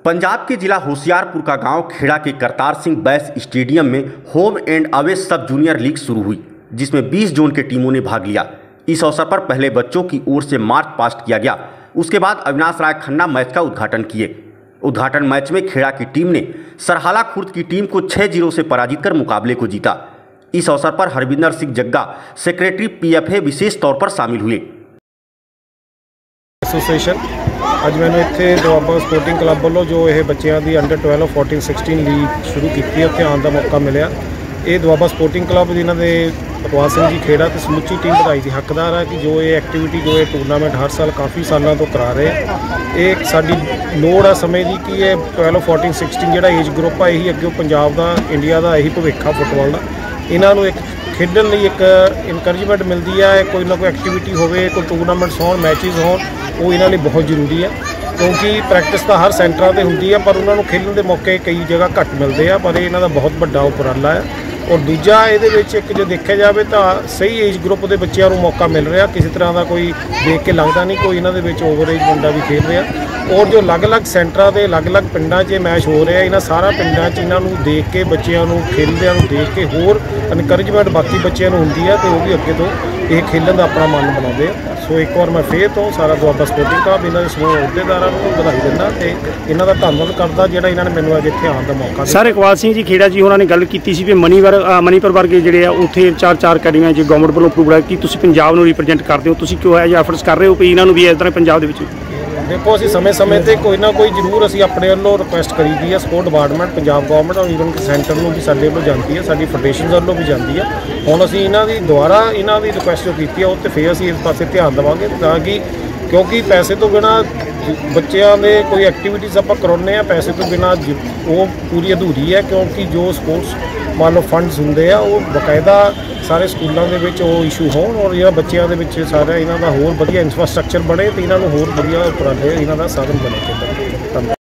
पंजाब के जिला होशियारपुर का गांव खेड़ा के करतार सिंह बैस स्टेडियम में home and away sub junior league शुरू हुई, जिसमें 20 जोन के टीमों ने भाग लिया। इस अवसर पर पहले बच्चों की ओर से मार्च पास्ट किया गया। उसके बाद अविनाश राय खन्ना मैच का उद्घाटन किए। उद्घाटन मैच में खेड़ा की टीम ने सरहाला खुर्द की टीम को 6-0 से पराजित कर मुकाबले को जीता। इस अवसर पर हरविंदर सिंह जग्गा सेक्रेटरी PFA विशेष तौर पर शामिल हुए। एसोसीएशन अज मैंने इत्थे दुआबा स्पोर्टिंग क्लब वालों जो यह बच्चों की अंडर 12, 14, 16 लीग शुरू की उत्थे आने का मौका मिला। ये दुआबा स्पोर्टिंग क्लब जिन्होंने बकवास सिंह जी खेड़ा तो समुची टीम बधाई की हकदार है कि जो ये एक्टिविटी जो ये टूरनामेंट हर साल काफ़ी सालों तो करा रहे हैं। ये साडी लोड़ है समय की कि ये 12, 14, 16 जो एज ग्रुप है यही अगे पंजाब का इंडिया का यही भविख आ फुटबॉल का। इन्हों एक खेडन लई एक इनकरेजमेंट मिलती है, कोई ना कोई एक्टिविटी होवे, कोई टूरनामेंट्स हो, मैचिज हो, वो इन्हों लिए बहुत जरूरी है क्योंकि प्रैक्टिस तो हर सेंटर पर होंगी है पर उन्होंने खेलने के मौके कई जगह घट मिलते हैं। पर इन्हों का बहुत बड़ा उपराला है। और दूजा ये एक जो देखा जाए तो सही एज ग्रुप के बच्चों को मौका मिल रहा, किसी तरह का कोई देख के लगता नहीं कोई इन्होंने ओवर एज मुंडा भी खेल रहा। और जो अलग अलग सेंटर के अलग अलग पिंडा मैच हो रहे हैं, इन्होंने सारा पिंडा इन्होंने देख के बच्चों खेलदे देख के होर इनकरेजमेंट बाकी बच्चों होंगी है तो वो भी अगे तो ये खेलन का अपना मन बनाते हैं। सो एक बार मैं फिर तो सारा दुआबा स्पोर्टिंग क्लब इन्होंने समूह अहुदेदारों को बधाई देना तो इन्हों का धन्यवाद करता जो इन्होंने मैंने अज इतने आने का मौका। सर इकबाल सिंह जी खेड़ा जी उन्होंने गल की भी मणिपुर वर्गे जोड़े उत्थे 4 अकैडमियां जो गवर्नमेंट वालों अप्रूवड है कि तुसीं पंजाब नूं रिप्रजेंट करते हो, तुसीं क्यों है एफर्ट्स कर रहे हो कि इन्हों भी इस तरह पंजाब दे विच? देखो असीं समय समय पर कोई ना कोई जरूर असीं अपने वालों रिक्वेस्ट करी दी है, स्पोर्ट डिपार्टमेंट पंजाब गवर्नमेंट और ईवन सेंटर में भी साडे वालों जाती है, साडी फेडरेशन वालों भी जाती है। हुण असीं इन्हां दी दुबारा इन्हां दी रिक्वेस्ट जो की है उत्ते फिर असीं इस पासे ध्यान देवांगे ताकि क्योंकि पैसे तो बिना बच्चों के कोई एक्टिविटीज़ आप करवाने पैसे तो बिना वो पूरी अधूरी है क्योंकि जो स्पोर्ट्स मान लो फंड्स होंगे वो बकायदा सारे स्कूलों के इशू हो और यह बच्चों के सारा इन्हों का होर वधिया इंफ्रास्ट्रक्चर बने तो इन्हों होर वधिया उपराले इन्हों का साधन बने।